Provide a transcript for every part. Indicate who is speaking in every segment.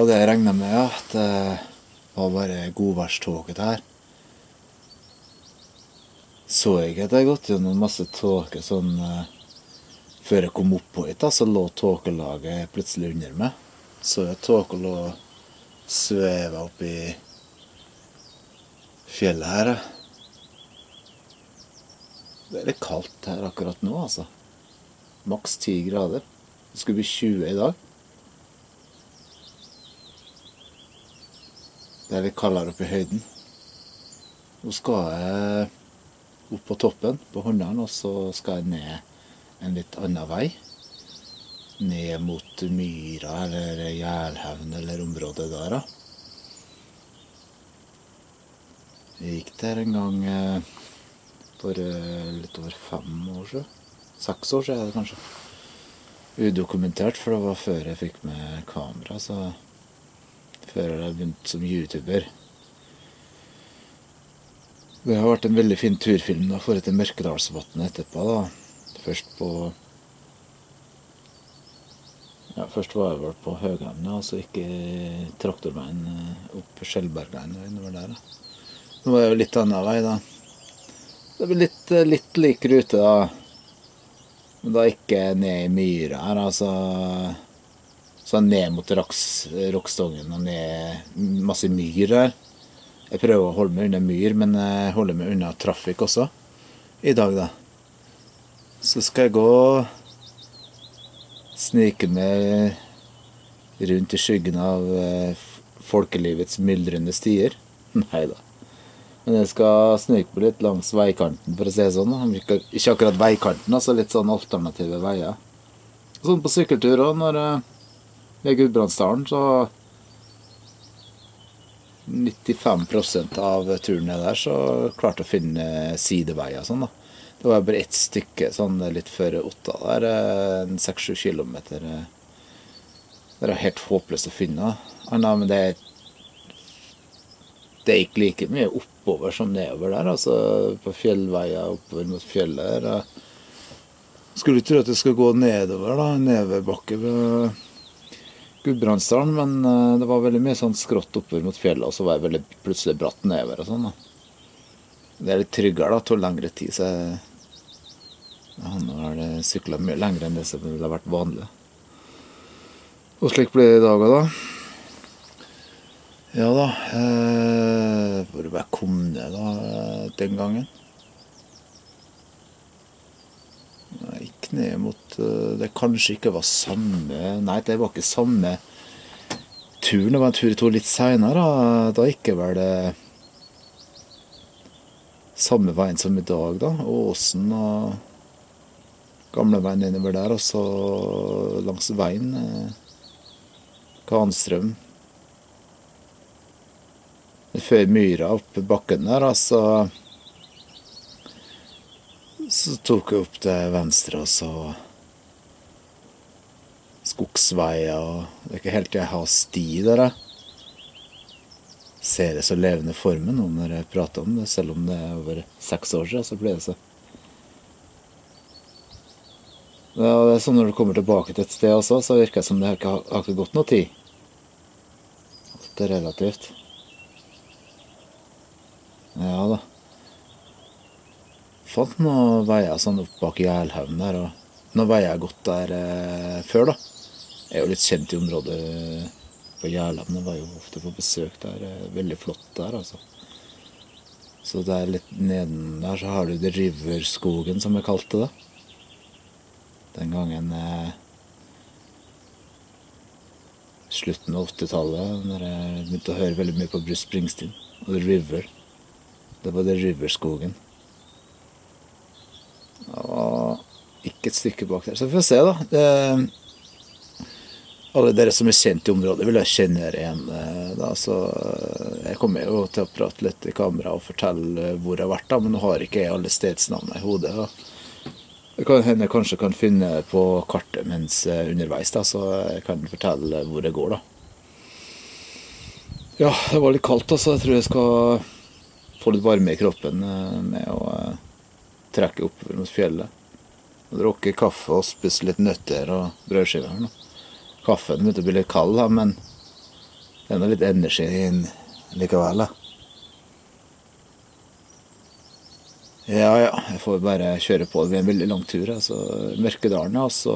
Speaker 1: det jeg regnet med, ja. Det var bare godværståke her. Så jeg ikke at jeg gått gjennom masse tåke sånn før jeg kom opp på hit, da, så lå tåkelaget plutselig under meg. Så jeg tåke lå sveva opp i fjellet her. Det er litt kaldt her akkurat nå, altså. Maks 10 grader. Det skulle bli 20 i dag. Det er litt kaldere oppe i høyden. Nå skal jeg opp på toppen på Hornaren, og så skal jeg ned en litt annen vei. Ned mot Myra eller Jælhavn eller området der. Jeg gikk der en gang for litt over 5 år siden. 6 år siden er det kanskje. Udokumentert, for det var før jeg fikk med kamera, så før jeg begynte som YouTuber. Det har vært en veldig fin turfilm da, for etter Mørkedalsvatnet etterpå da. Først var jeg vel på Høghamn, og så gikk jeg traktorveien opp Skjellbergveien og innover der. Nå var jeg jo litt annen vei da. Det ble litt lik rute da. Men da gikk jeg ned i Myra her, altså. Så ned mot Rokstongen og ned masse myr her. Jeg prøver å holde meg unna myr, men jeg holder meg unna trafikk også i dag da. Så skal jeg gå snike meg rundt i skyggen av folkelivets myldrende stier. Neida. Men jeg skal snike meg litt langs veikanten, for å si det sånn. Ikke akkurat veikanten, altså litt sånn alternative veier. Sånn på sykkeltur også, når jeg er i Gudbrandsdalen, så 95% av turen ned der, så klarte å finne sideveier sånn da. Det var bare ett stykke, sånn litt før Otta der, 6-7 kilometer. Det er helt håpløst å finne. Men det gikk like mye oppover som nedover der, altså på fjellveier oppover mot fjellet der. Skulle tro at jeg skulle gå nedover da, nedoverbakke ved Gudbrandsdalen, men det var veldig mye sånn skrått oppover mot fjellet, og så var jeg veldig plutselig bratt nedover og sånn da. Det er litt tryggere da, tog lengre tid, så han har syklet mye lengre enn det som ville vært vanlig. Og slik blir det i dag da. Ja da, hvor jeg kom ned da, den gangen. Jeg gikk ned mot, det kanskje ikke var samme, nei det var ikke samme turen, det var en tur jeg tog litt senere, da gikk jeg vel samme veien som i dag da, Åsen og gamle veien innover der, og så langs veien, Kanstrøm. Før Myra opp bakken der, så tok jeg opp til venstre, og så skogsveier, og det er ikke helt jeg har sti der. Ser det så levende formen nå når jeg prater om det, selv om det er over 6 år siden, så blir det så. Ja, det er sånn når du kommer tilbake til et sted også, så virker det som det har ikke gått noe tid. Det er relativt. Ja da. Fant noen veier sånn opp bak Jælhavn der, og noen veier jeg har gått der før da. Jeg er jo litt kjent i området på Jælhavn, jeg var jo ofte på besøk der, veldig flott der altså. Så der litt neden der så har du The River-skogen som jeg kalte det. Den gangen slutten av 80-tallet, når jeg begynte å høre veldig mye på Bruce Springsteen og The River. Det var The River-skogen. Det var ikke et stykke bak der. Så vi får se da. Alle dere som er kjent i området vil jeg kjenne her igjen. Da. Så jeg kommer jo til å prate litt i kamera og fortelle hvor jeg har vært da, men nå har ikke jeg alle stedsnavnene i hodet. Det kan hende jeg kanskje kan finne på kartet mens underveis da, så jeg kan fortelle hvor det går da. Ja, det var litt kaldt da, så jeg tror jeg skal få litt varme i kroppen med å trekke opp mot fjellet. Drukke kaffe og spise litt nøtter og brødskiver. Kaffen begynte å bli litt kald, da, men Det er noe litt energi likevel, da. Ja, jeg får bare kjøre på. Det blir en veldig lang tur, altså. Mørkedalen, ja, så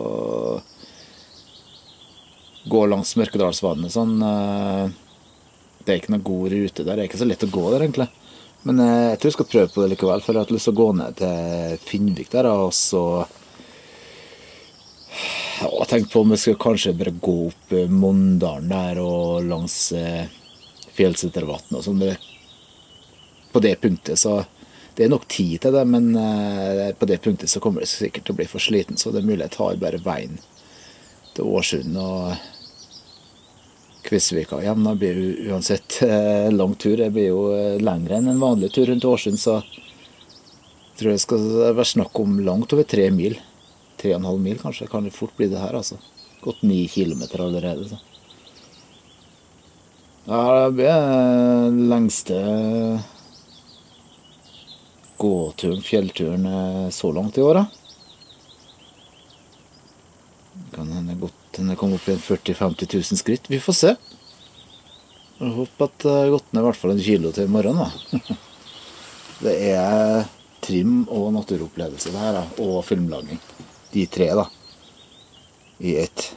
Speaker 1: gå langs Mørkedalsvannet sånn. Det er ikke noe god rute der, det er ikke så lett å gå der egentlig. Men jeg tror jeg skal prøve på det likevel, for jeg har lyst til å gå ned til Finnvik der, og så jeg tenkte på om jeg skulle kanskje bare gå opp Mondalen der, og langs Fjellsetervatnet og sånn. På det punktet så det er nok tid til det, men på det punktet så kommer det sikkert til å bli for sliten, så det er mulig jeg tar bare veien til Årsund og Kvisvika igjen. Det blir jo uansett lang tur. Det blir jo lengre enn en vanlig tur rundt Årsund, så jeg tror det skal være snakk om langt over 3 mil. 3,5 mil kanskje, kan det fort bli det her, altså. Gått 9 kilometer allerede, så. Ja, det blir lengste gåturen, fjellturen så langt i året. Kan hende godt den kommer opp i 40 000-50 000 skritt. Vi får se. Jeg håper at det har gått ned i hvert fall 1 kilo til i morgen, da. Det er trim og naturopplevelse det her, da, og filmlaging. De 3 da, i ett.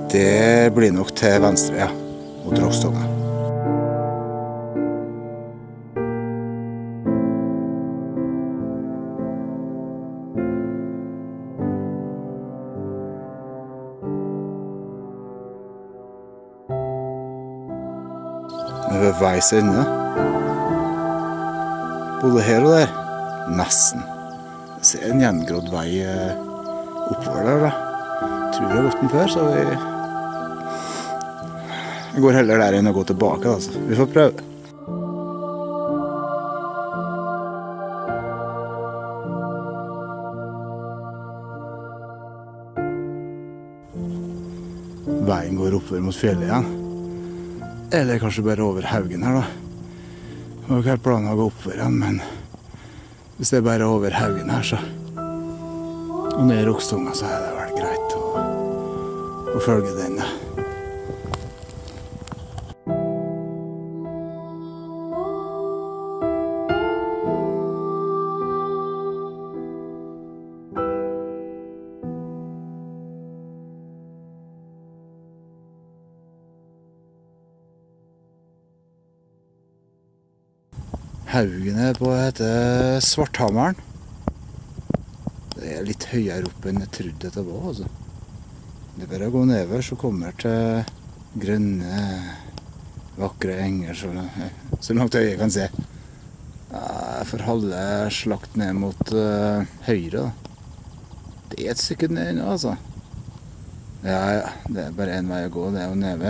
Speaker 2: Det blir nok til venstre, ja, mot Rokstonga. Ved veis ende. Både her og der. Nesten. Jeg ser en gjengrodd vei oppover der da. Tror jeg har gått den før, så jeg går heller der enn å gå tilbake, altså. Vi får prøve. Veien går oppover mot fjellet igjen. Eller kanskje bare over haugen her da. Det var ikke helt planen å gå oppover igjen, men hvis det er bare over haugen her, så og ned i Rokstonga, så er det vel greit å følge den. Haugen er på heter Svarthammeren. Det er litt høyere opp enn jeg trodde det var, altså. Det er bare å gå nedover, så kommer jeg til grønne, vakre enger, så langt øyet kan se. Jeg får halve slakt ned mot høyre, da. Det er et stykke ned nå, altså. Ja, det er bare en vei å gå, det er jo nedover.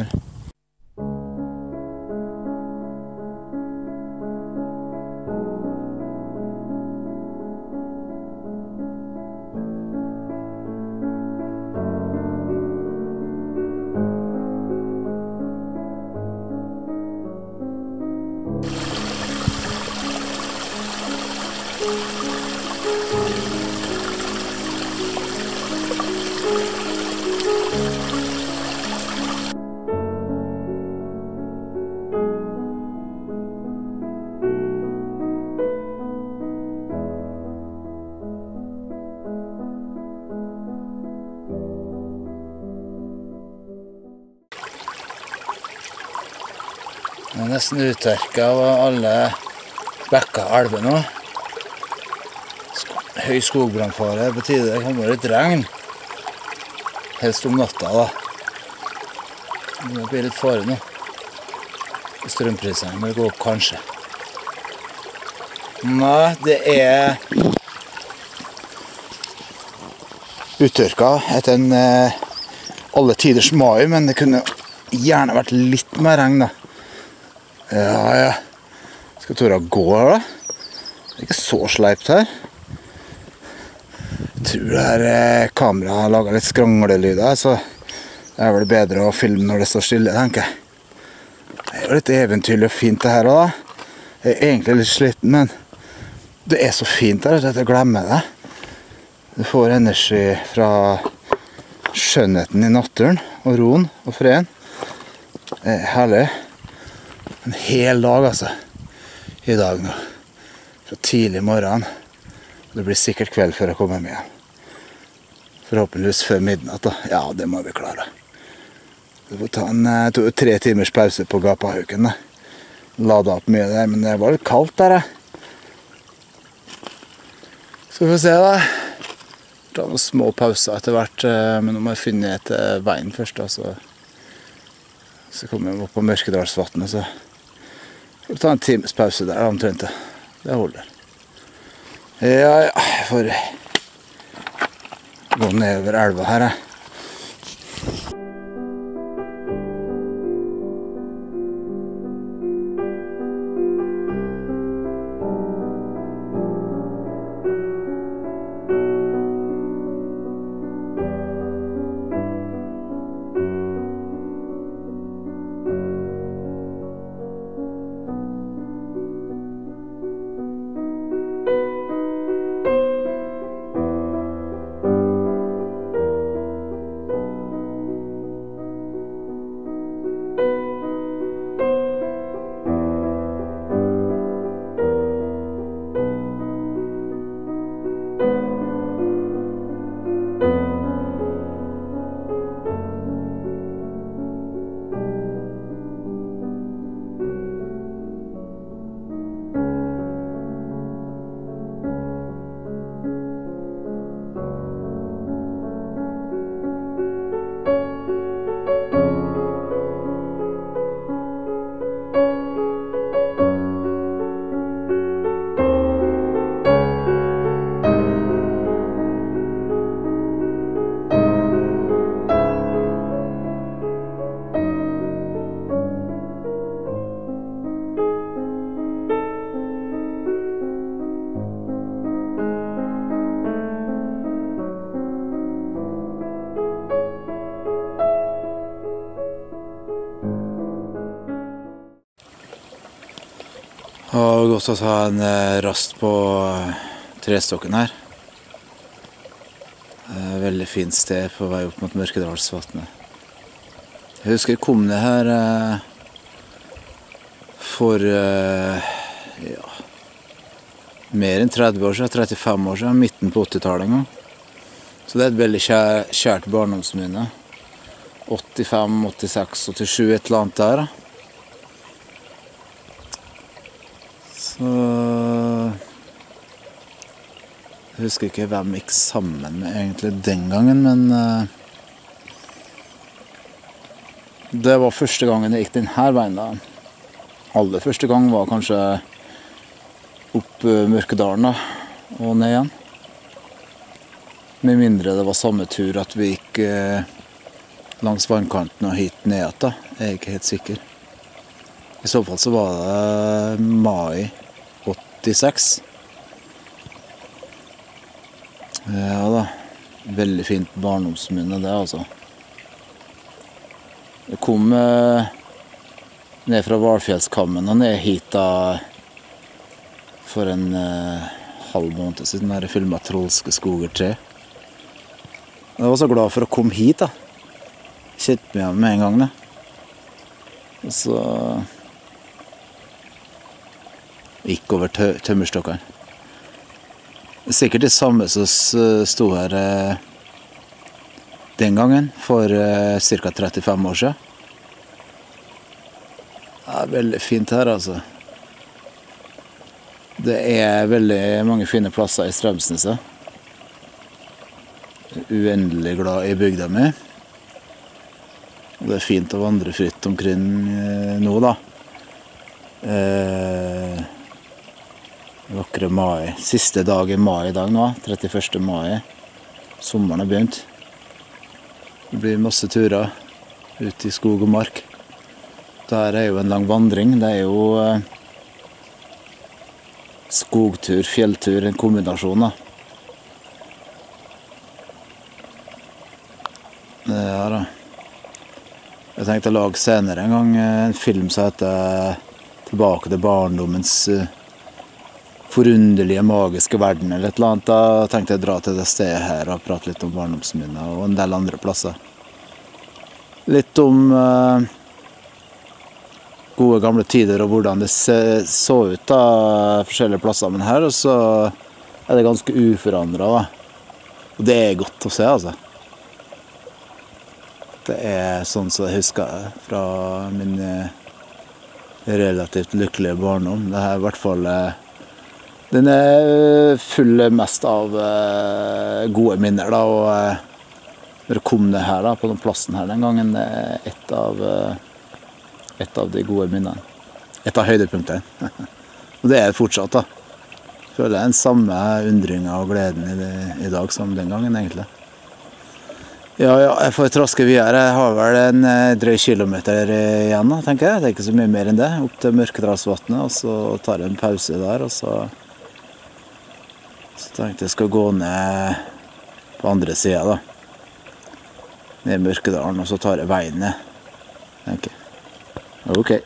Speaker 2: Det er nesten uttørket av alle bekker og elver nå. Høy skogbrannfare på tide. Det kommer litt regn. Helst om natta da. Det blir litt fare nå. Strømprisene må gå opp kanskje. Nei, det er uttørket etter en alle tiders mai, men det kunne gjerne vært litt mer regn da. Ja. Skal tåre å gå her da. Det er ikke så sleipt her. Jeg tror det her kameraet har laget litt skranglelyder, så det er vel bedre å filme når det står stille, tenker jeg. Det er jo litt eventyrlig og fint det her da. Jeg er egentlig litt sliten, men det er så fint her at jeg glemmer det. Du får energi fra skjønnheten i naturen, og roen og freden. Det er herlig. En hel dag altså, i dag nå, fra tidlig morgen. Det blir sikkert kveld før jeg kommer med igjen. Forhåpentligvis før midnatt da. Ja, det må vi klare. Vi får ta en 3 timers pause på Gapahauken da. Lada opp mye der, men det var litt kaldt der. Så vi får se da. Ta noen små pauser etter hvert, men nå må jeg finne et veien først da, så kommer vi opp på Mørkedalsvatnet, så får vi ta en times pause der omtrent det. Det holder. Ja, jeg får gå ned over elva her.
Speaker 1: Og godt å ta en rast på trestokken her. Veldig fint sted på vei opp mot Mørkedalsvatnet. Jeg husker jeg kom ned her for mer enn 30 år siden, 35 år siden, midten på 80-tallet en gang. Så det er et veldig kjært barndomsminne. 85, 86, 87, et eller annet der. Så jeg husker ikke hvem jeg gikk sammen med egentlig den gangen, men det var første gangen jeg gikk denne veien da. Aller første gang var kanskje opp Mørkedalen da, og ned igjen. Med mindre det var samme tur at vi gikk langs vannkanten og hit ned igjen da. Jeg er ikke helt sikker. I så fall så var det mai 86. Ja da, veldig fint barndomsminne det altså. Jeg kom ned fra Hvalfjellskammen og ned hit da for en halv måned siden da jeg filmet Trollske skoger 3. Jeg var så glad for å komme hit da. Kjente meg igjen med en gang da. Og så gikk over tømmerstokkene. Sikkert det samme som stod her den gangen, for ca. 35 år siden. Det er veldig fint her, altså. Det er veldig mange fine plasser i Strømsneset. Uendelig glad i bygda mi. Og det er fint å vandre fritt omkring nå, da. Vakre mai. Siste dag i mai i dag nå, 31. mai. Sommeren har begynt. Det blir masse turer ut i skog og mark. Der er jo en lang vandring. Det er jo skogtur, fjelltur, en kombinasjon da. Ja da. Jeg tenkte å lage senere en gang en film som heter Tilbake til barndommens forunderlige, magiske verden eller et eller annet. Da tenkte jeg å dra til det stedet her og prate litt om barndomsminner og en del andre plasser. Litt om gode gamle tider og hvordan det så ut da, forskjellige plasser. Men her så er det ganske uforandret da. Og det er godt å se, altså. Det er sånn som jeg husker fra min relativt lykkelige barndom. Det er i hvert fall den er full mest av gode minner da, og når jeg kom ned her da, på den plassen her den gangen, det er et av de gode minnene. Et av høydepunktene. Og det er det fortsatt da. Føler jeg den samme undringen og gleden i dag som den gangen egentlig. Ja, jeg får traske videre. Jeg har vel en drøy kilometer igjen da, tenker jeg. Det er ikke så mye mer enn det. Opp til Mørkedalsvatnet, og så tar jeg en pause der, og så tenkte jeg skal gå ned på andre siden da. Ned i Mørkedalen, og så tar jeg veien ned, tenker jeg. Ok.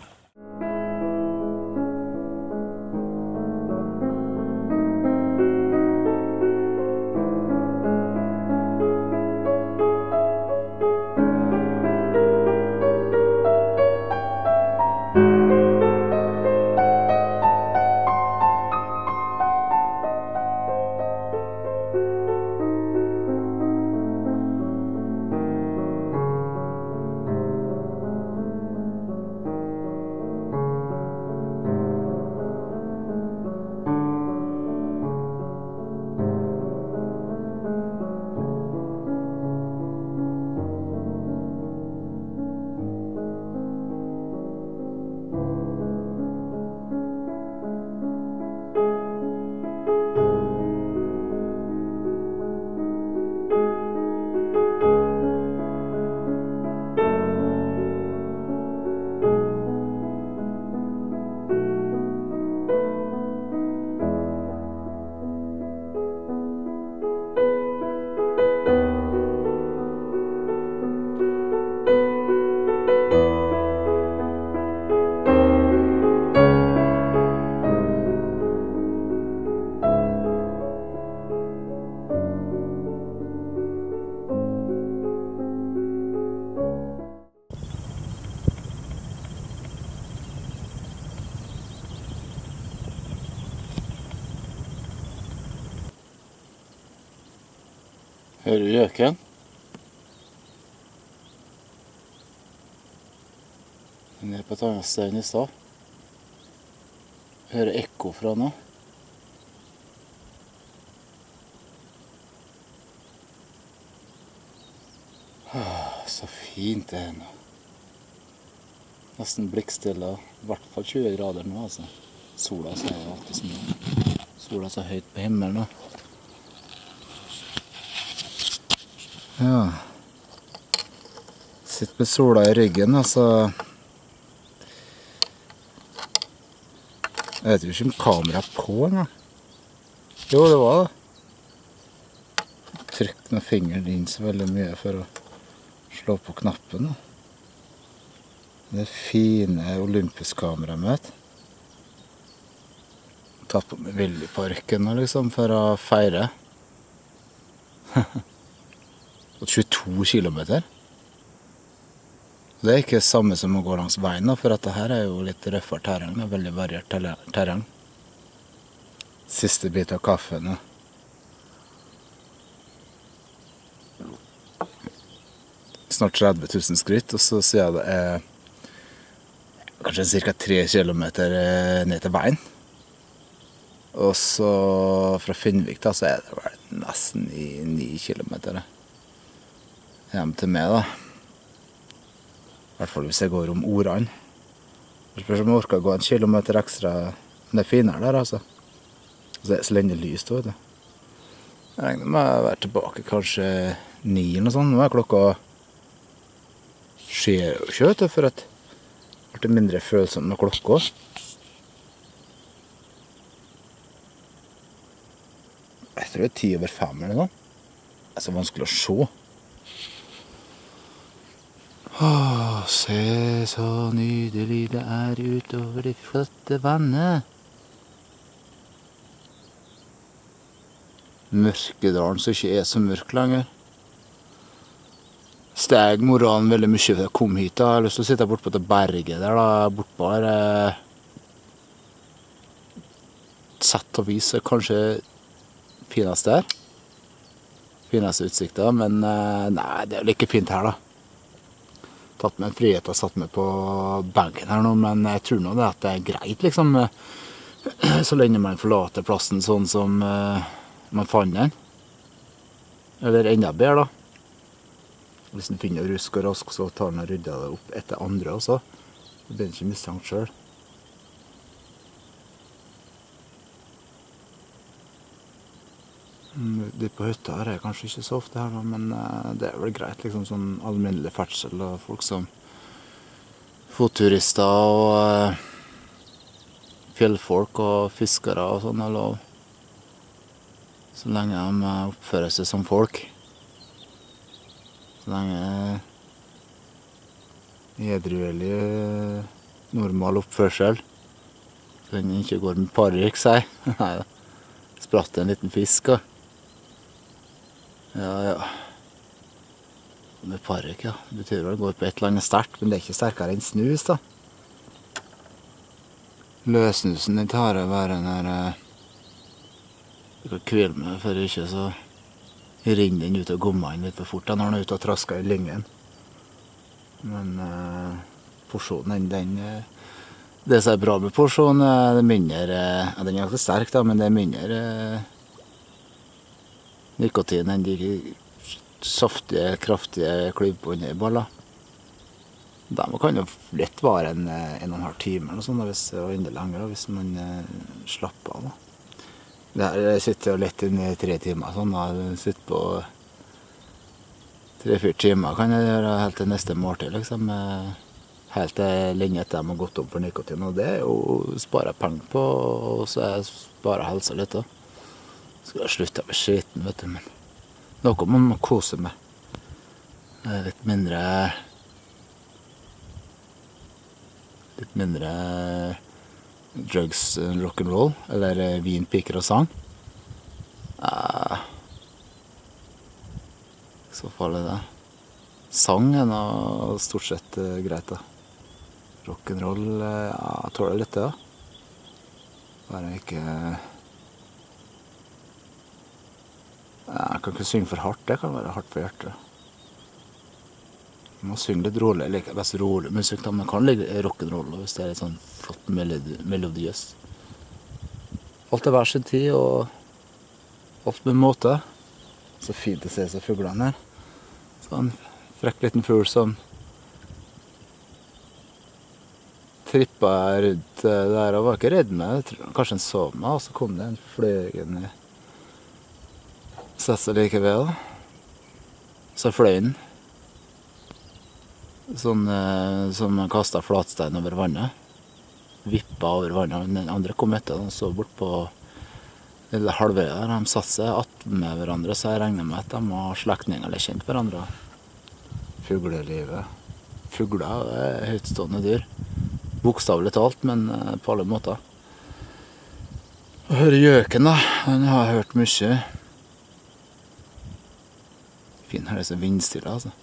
Speaker 1: Hører du gjøken? Den er på et annet sted enn I stad. Hører ekko fra nå. Så fint det er nå. Nesten blikkstille. I hvert fall 20 grader nå, altså. Sola så er alltid så mye. Sola så høyt på himmelen nå. Ja. Sitt med sola I ryggen, altså. Jeg vet jo ikke om kameraet er på engang. Jo, det var det. Trykk noen fingeren inn så veldig mye for å slå på knappen. Da. Det fine Olympus-kameraet mitt. Tatt på meg veldig på røkken liksom, for å feire. Og 22 kilometer. Det er ikke det samme som å gå langs veien, da, for dette her er jo litt røffere terreng, og veldig variert terreng. Siste bit av kaffen. Da. Snart 30 000 skritt, og så sier jeg det er kanskje cirka 3 kilometer ned til veien. Og så fra Finnvik da, så er det vel nesten I 9 kilometer hjem til meg da. I hvert fall hvis jeg går om ordene. Jeg spørs om jeg orker å gå 1 kilometer ekstra, men det er finere der altså. Så det er så lenge lyst da, vet du. Jeg regner med å være tilbake kanskje 9 eller noe sånt. Nå er klokka skjer jo ikke, vet du, for at det blir mindre følsomt med klokka. Jeg tror det er 10:05 eller noe. Det er så vanskelig å se. Åh, se så nydelig det er utover det flotte vannet. Mørkedalen som ikke er så mørk lenger. Steg moralen veldig mye for jeg kom hit da. Jeg har lyst til å sitte bort på det berget der da, bortpå her. Sett og vis er kanskje fineste her. Fineste utsikter, men nei, det er jo like fint her da. Tatt med en frihet og satt med på benken her nå, men jeg tror nå det at det er greit liksom, så lenge man forlater plassen sånn som man fant den. Eller enda bedre da. Hvis den finner rusk og rask, så tar den og rydder det opp etter andre også. Det blir ikke mistenkt selv. De på hytta her er kanskje ikke så ofte her, men det er vel greit, liksom sånn alminnelig ferdsel og folk som fotturister og fjellfolk og fiskere og sånn er lov. Så lenge de oppfører seg som folk. Så lenge edruelig normal oppførsel. Så lenge den ikke går med parryk, sier. Nei da. Spratt en liten fisk, og ja. Med parryk, ja. Det betyr vel å gå på et eller annet sterkt, men det er ikke sterkere enn snus, da. Løsnusen den tar å være den her du kan kvile med, for ikke så rinner den ut av gommene litt for fort da, når den er ute og trasker I lyngen. Men porsjonen, det som er bra med porsjonen, det er mindre, ja, den er ganske sterk da, men det er mindre nikotin enn de saftige, kraftige klyvbåndene I baller. De kan jo lett vare en og en halv time eller sånn, hvis det var enda lenger, hvis man slapper av. Da. Det her sitter jo lett inn I 3 timer, sånn, da. Sitter på 3-4 timer kan jeg gjøre helt til neste måltid, liksom. Helt til lenge etter de har gått om for nikotin, og det er jo sparer penger på, og så jeg sparer helsa litt da. Skal jeg slutte å være skiten, vet du, men noe man må kose med. Det er litt mindre drugs, rock'n'roll, eller vin, piker og sang. I så fall er det. Sang er noe stort sett greit da. Rock'n'roll, ja, jeg tåler litt det da. Bare ikke...
Speaker 2: Jeg kan ikke synge for hardt, det kan være hardt for hjertet. Man må synge litt rolig, jeg liker best rolig musikk, men man kan ligge rock'n'roll hvis det er litt sånn flott melodiøs. Alt er hver sin tid, og alt med måte. Så fint å se så fuglene her. Så en frekk liten fugl som trippet rundt der, og var ikke redd meg. Kanskje en så meg, og så kom det en fløy sett seg like ved da. Så fløy den. Sånn som man kastet flatstein over vannet. Vippet over vannet. Den andre kom etter, og så bort på lille halvøya der. De satt seg attmed med hverandre, så jeg regnet med at de var slektninger eller kjent hverandre. Fuglelivet. Fugler er høytstående dyr. Bokstavelig talt, men på alle måter. Å høre gjøken da, den har jeg hørt mye. Fin her er så vindstille, altså.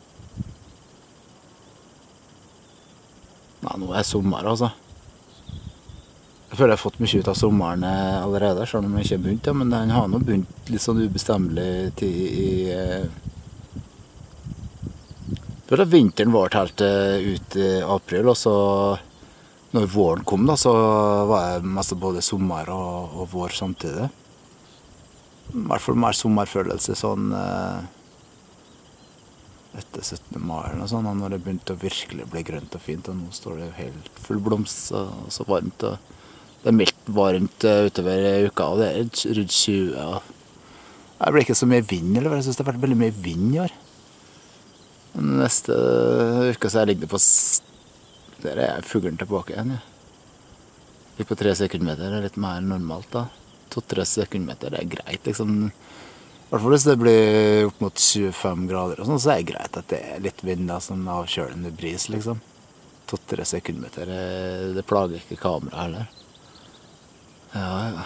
Speaker 2: Nei, nå er det sommer, altså. Jeg føler jeg har fått mye ut av sommeren allerede, selv om jeg ikke har begynt, ja, men den har nå begynt litt sånn ubestemmelig tid i... Jeg føler at vinteren var helt ut i april, og så når våren kom da, så var det mest både sommer og vår samtidig. I hvert fall mer sommerfølelse sånn etter 17. mai eller noe sånt, når det begynte å virkelig bli grønt og fint, og nå står det helt full blomst og så varmt, og det er mildt varmt utover uka, og det er rundt 20, og det blir ikke så mye vind, eller jeg synes det har vært veldig mye vind i år. Neste uke så jeg ligger på, der er fuglen tilbake igjen, ja. Ligger på 3 sekundmeter, det er litt mer normalt da. 2-3 sekundmeter, det er greit, liksom. I hvert fall hvis det blir opp mot 25 grader og sånn, så er det greit at det er litt vind da, sånn avkjølende bris, liksom. 2-3 sekundmeter, det plager ikke kamera heller. Ja, ja.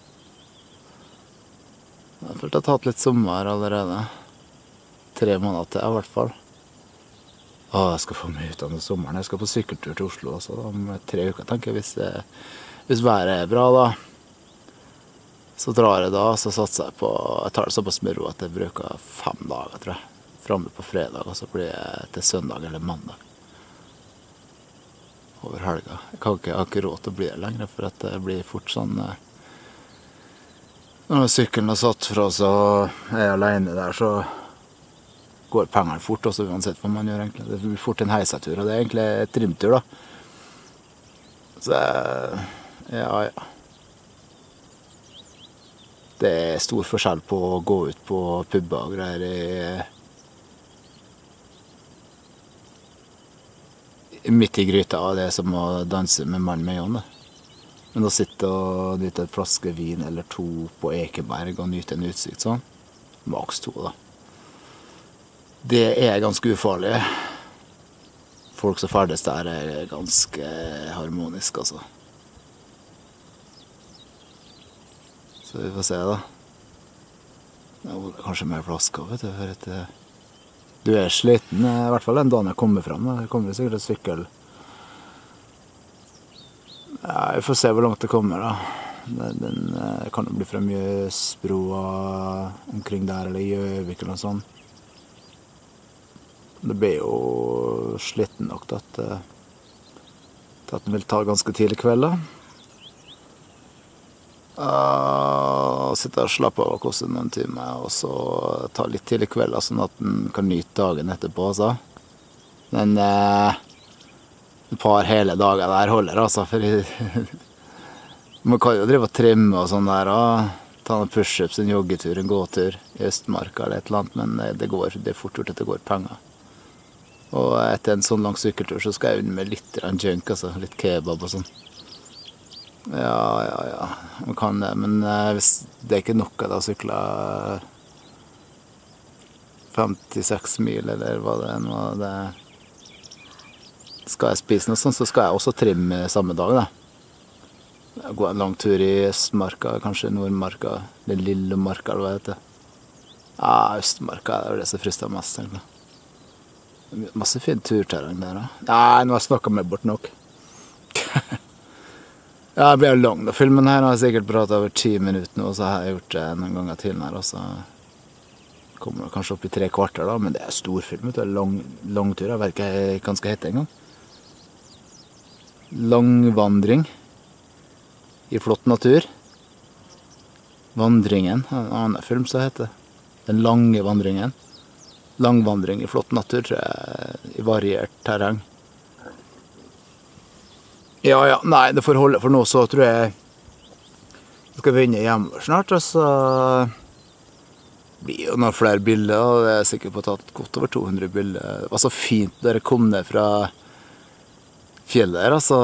Speaker 2: Jeg følte at jeg har hatt litt sommer allerede. 3 måneder til, i hvert fall. Jeg skal få meg ut av sommeren. Jeg skal på sykkeltur til Oslo også, da, om 3 uker, tenker jeg, hvis været er bra da. Så drar jeg da, så satser jeg på, jeg tar det såpass med ro at jeg bruker 5 dager, tror jeg. Fremme på fredag, og så blir jeg til søndag eller mandag. Over helga. Jeg har ikke råd til å bli her lenger, for at det blir fort sånn, når sykkelen har satt fra oss og jeg er alene der, så går pengene fort, også uansett hva man gjør egentlig. Det blir fort en heisatur, og det er egentlig et trimtur da. Så, ja. Det er stor forskjell på å gå ut på pubber og greier midt i gryta, og det er som å danse med mann med Jon. Men å sitte og nyte et flaske vin eller 2 på Ekeberg og nyte en utsikt sånn, maks 2 da. Det er ganske ufarlig. Folk som ferdes der er ganske harmonisk, altså. Så vi får se da. Det er kanskje mer flasker, vet du, for at du er sliten, i hvert fall den dagen jeg kommer frem. Det kommer sikkert et sykkel. Ja, vi får se hvor langt det kommer da. Den kan jo bli fra Mjøsbroa omkring der, eller Gjøvik eller noe sånt. Det blir jo sliten nok til at den vil ta ganske tidlig kveld da. Sitte og slappe av og koste noen timer, og så ta litt tidlig kveld, sånn at den kan nyte dagen etterpå, altså. Men et par hele dager der holder, altså, for man kan jo drive og trimme og sånn der, og ta noen push-ups, en joggetur, en gåtur i Østmarka eller et eller annet, men det er fort gjort at det går penger. Og etter en sånn lang sykkeltur så skal jeg unne med litt junk, altså, litt kebab og sånn. Ja, man kan det, men hvis det er ikke nok at jeg sykler 56 mil, eller hva det er nå, skal jeg spise noe sånt, så skal jeg også trimme samme dag, da. Gå en lang tur i Østmarka, kanskje Nordmarka, eller Lillemarka, eller hva det heter. Ja, Østmarka er det som frister mest, egentlig. Masse fint turterreng der, da. Nei, nå har jeg snakket meg bort nok. Ja, det blir jo lang, da. Filmen her har jeg sikkert pratet over 10 minutter nå, og så har jeg gjort det noen ganger til her, og så
Speaker 1: Kommer kanskje opp i 3 kvarter da, men det storfilm, det lang tur, jeg vet ikke hva den skal hete en gang. Langvandring i flott natur. Vandringen, en annen film som heter Den lange vandringen. Langvandring i flott natur, tror jeg, i variert terreng. Ja, nei, det får holde for nå, så tror jeg skal vinne hjemme snart, og så blir jo noen flere bilder, og jeg er sikker på å ha tatt godt over 200 bilder. Det var så fint da jeg kom ned fra fjellet her, altså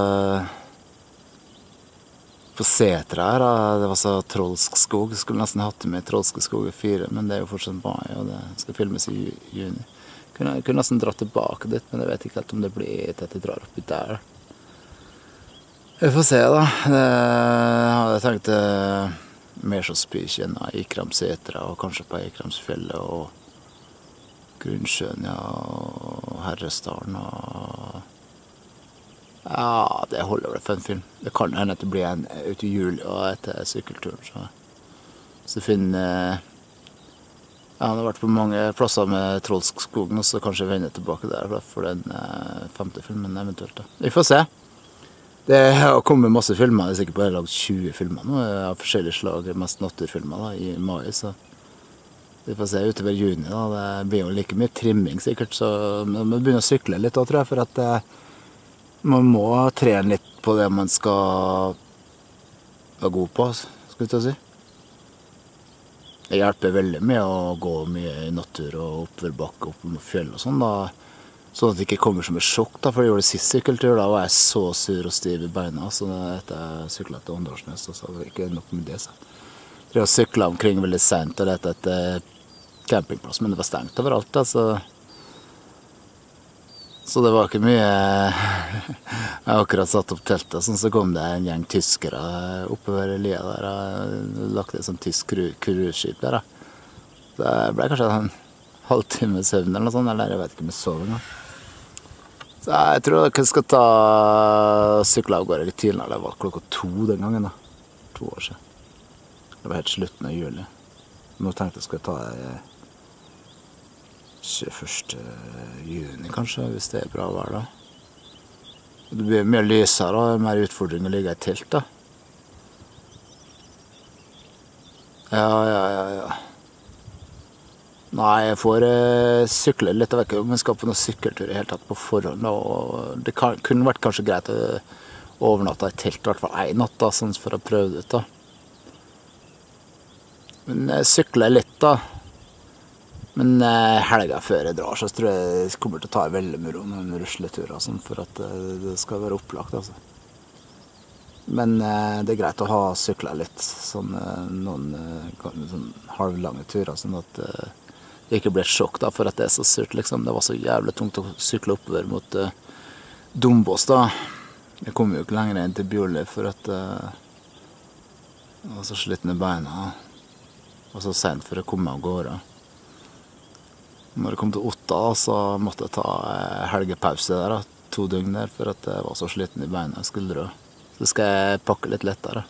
Speaker 1: på setra her, det var så trolsk skog. Jeg skulle nesten hatt det med Trollske skog 4, men det er jo fortsatt mai, og det skal filmes i juni. Jeg kunne nesten dratt tilbake dit, men jeg vet ikke helt om det blir til at jeg drar oppi der. Vi får se da. Jeg hadde tenkt mer så spykjen av Ikramsetra, og kanskje på Ikramsfjellet, og Grunnsjøen, ja, og Herresdalen, og ja, det holder vel for en film. Det kan hende at det blir en ut i juli og etter sykkelturen. Så finner jeg har vært på mange plasser med Trollsk skog, og så kanskje vende tilbake der for den 5. filmen eventuelt. Da. Vi får se. Det har kommet masse filmer. Jeg er sikker på at jeg har lagd 20 filmer nå. Jeg har forskjellige slag, mest naturfilmer da, i mai. Så vi får se utover juni. Da. Det blir jo like mye trimming sikkert, så vi begynner å sykle litt da, tror jeg, for at man må trene litt på det man skal være god på, skal vi ta si. Det hjelper veldig med å gå mye i natur og oppoverbakke opp mot fjell og sånn, da. Sånn at det ikke kommer som et sjokk, da, for jeg gjorde det sist sykkeltur, da var jeg så sur og stiv i beina, så etter jeg syklet til Åndalsnes, så var det ikke nok med det, så. Jeg syklet omkring veldig sent, og dette etter campingplass, men det var stengt overalt, da, så det var ikke mye. Jeg har akkurat satt opp teltet, så kom det en gjeng tyskere oppover lia der. Jeg lagt et sånt tysk cruiseskip der. Så det ble kanskje en halvtime søvn eller noe sånt, eller jeg vet ikke om jeg sov engang. Så jeg tror jeg skal sykle av gårde litt tidligere. Det var klokka 2 den gangen da. 2 år siden. Det var helt slutten av juli. Nå tenkte jeg skulle ta 21. juni kanskje, hvis det er bra vær da. Det blir mer lysere og mer utfordring å ligge i telt da. Ja. Nei, jeg får sykle litt. Jeg vet ikke om jeg skal på noen sykkeltur i hele tatt på forhånd da. Og det kunne vært kanskje greit å overnatte i telt, i hvert fall en natt da, sånn for å prøve det ut da. Men jeg sykler litt da. Men helga før jeg drar, så tror jeg kommer til å ta veldig mye om en rusletur og sånn, for at det skal være opplagt, altså. Men det er greit å ha syklet litt, sånn, noen sånn halvlange turer, sånn at det ikke blir et sjokk da, for at det er så surt, liksom. Det var så jævlig tungt å sykle oppover mot Dombås da. Jeg kom jo ikke lenger inn til Bjorli, for at jeg var så sliten i beina, og så sent for å komme av gårde. Når jeg kom til Otta, så måtte jeg ta helgepause der, 2 døgn der, for at jeg var så sliten i beina og skuldre. Så skal jeg pakke litt lettere.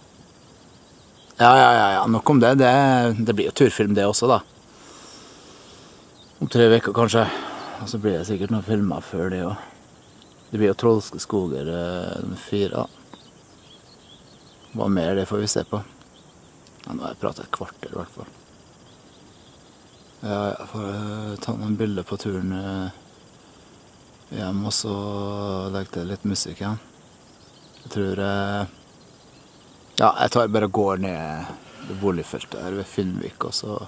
Speaker 1: Ja, nok om det. Det blir jo turfilm det også, da. Om 3 uker kanskje. Og så blir det sikkert noen filmer før det også. Det blir jo Trollske skoger 4, da. Hva mer, det får vi se på. Ja, nå har jeg pratet et kvarter i hvert fall. Ja, jeg får ta noen bilder på turen hjem, og så legge til litt musikk igjen. Jeg tror ja, jeg bare går ned det boligfeltet her ved Finnvik, og så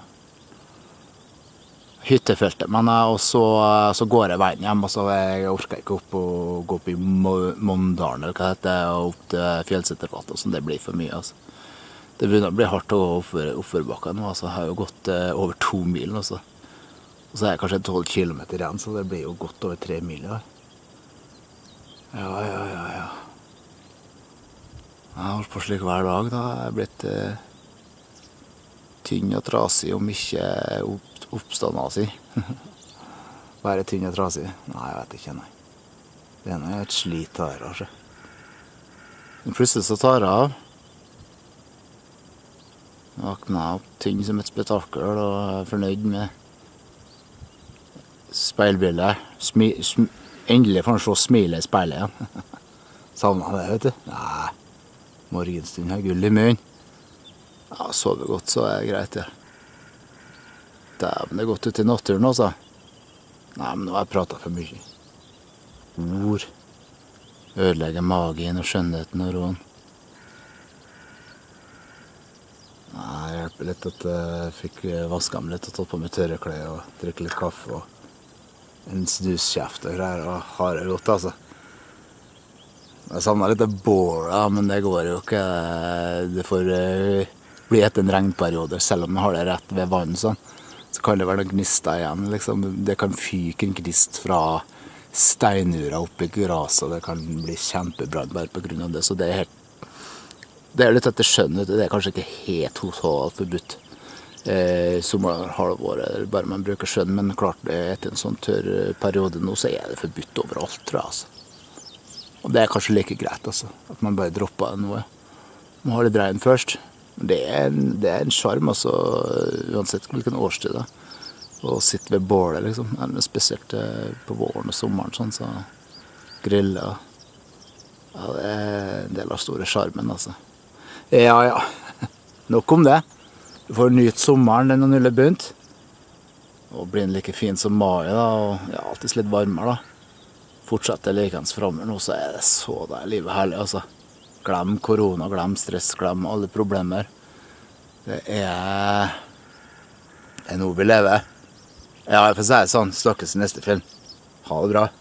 Speaker 1: hyttefeltet, men og så går jeg veien hjem, og så jeg orker ikke gå opp i Mondalen, eller hva det heter, og opp til Fjellsetterfallet, og sånn, det blir for mye, altså. Det begynner å bli hardt å gå oppoverbakken nå, altså. Jeg har jo gått over 2 mil også. Og så er jeg kanskje 12 kilometer igjen, så det blir jo godt over 3 mil. Ja. Jeg har holdt på slik hver dag da. Jeg er blitt tynn og trasig, om ikke oppstandasig. Være tynn og trasig? Nei, jeg vet ikke, nei. Det er noe et slit her, altså. Men plutselig så tar jeg av. Vakna opp ting som et spetakkel og er fornøyd med speilbildet. Endelig får han se smilet i speilet igjen. Savnet det, vet du. Nei, morgenstund har gull i munnen. Ja, sover godt, så er det greit, det. Dæven, det er godt ute i naturen, altså. Nei, men nå har jeg pratet for mye. Ord. Ødelegger magien og skjønnheten og roen. Nei, det hjelper litt at jeg fikk vasket meg litt og tatt på meg tørre klær og drikke litt kaffe og en snuskjeft og greier og har det godt, altså. Jeg savner litt bål, men det går jo ikke. Det får bli etter en regnperiode, selv om jeg har det rett ved vann, sånn. Så kan det være noen gnister igjen, liksom. Det kan fyke en gnist fra steinura opp i graset, og det kan bli kjempebrann bare på grunn av det. Så det er helt, det er litt etter skjønn, det er kanskje ikke helt totalt forbudt. Sommerhalvåret, bare man bruker skjønn, men klart det etter en sånn tørr periode nå, så er det forbudt overalt, tror jeg, altså. Og det er kanskje like greit, altså, at man bare dropper det noe. Man har litt regn først. Det er en charm, altså, uansett hvilken årstid da. Å sitte ved bålet, liksom. Spesielt på våren og sommeren, sånn, så griller. Ja, det er en del av store charmen, altså. Ja. Nok om det. Du får nyte sommeren, den har nylig begynt. Og blir den like fin som mai, da, og ja, alltid litt varmere, da. Fortsetter likens fremover nå, så er det så da er livet herlig, altså. Glem korona, glem stress, glem alle problemer. Det er noe vi lever. Ja, jeg får si det sånn, snakkes i neste film. Ha det bra.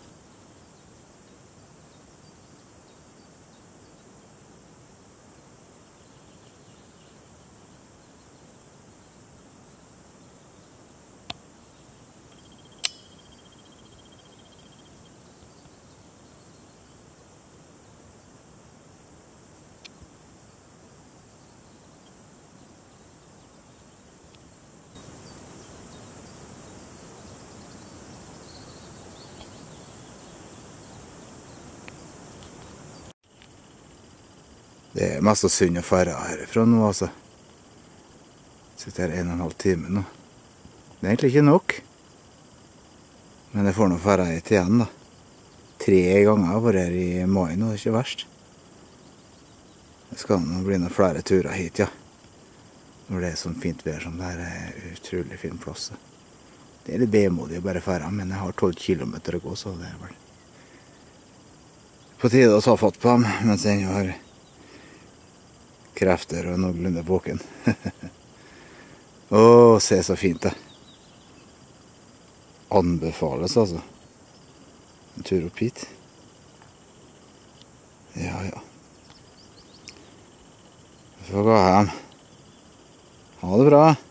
Speaker 2: Det er masse synd å fære herifra nå, altså. Sitter her 1,5 time nå. Det er egentlig ikke nok. Men jeg får nå fære hit igjen, da. 3 ganger har vært her i mai nå, det er ikke verst. Det skal nå bli noen flere turer hit, ja. Når det er sånn fint vær som det her er utrolig fin plass. Det er litt bemodig å bare fære, men jeg har 12 kilometer å gå, så det er vel på tide å ta fatt på dem, mens jeg har krefter og noenlunde våken. Åh, se så fint det. Anbefales, altså. En tur opp hit. Ja. Vi får gå hjem. Ha det bra.